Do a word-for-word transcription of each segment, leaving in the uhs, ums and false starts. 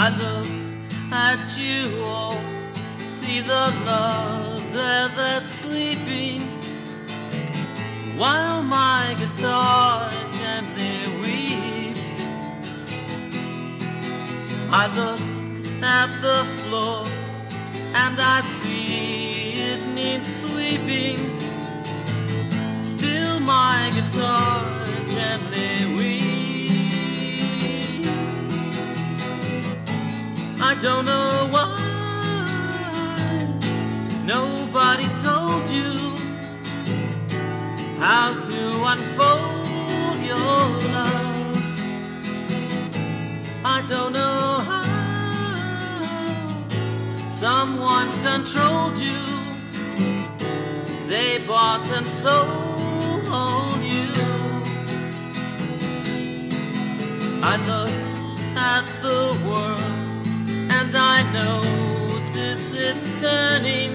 I look at you all, see the love there that's sleeping, while my guitar gently weeps. I look at the floor and I see it needs sweeping, still my guitar gently weeps. I don't know why nobody told you how to unfold your love. I don't know how someone controlled you. They bought and sold you. I look at the world and I notice it's turning,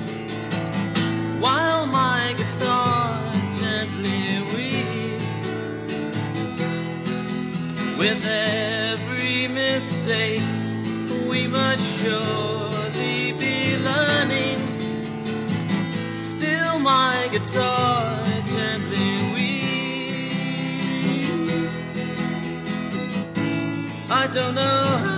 while my guitar gently weeps. With every mistake we must surely be learning, still my guitar gently weeps. I don't know how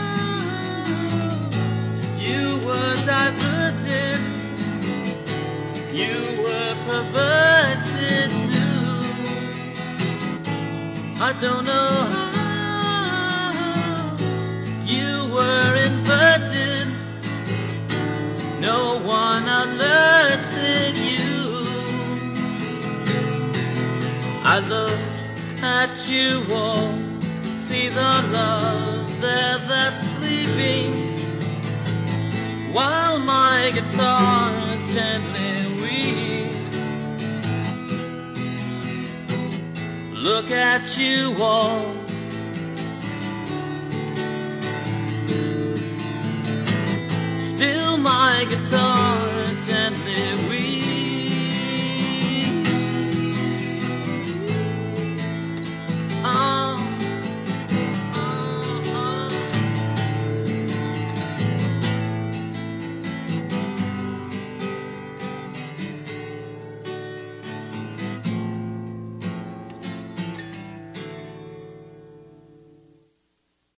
you were diverted, you were perverted too. I don't know how you were inverted, no one alerted you. I look at you all, see the love there that's sleeping, while my guitar gently weeps. Look at you all, still my guitar gently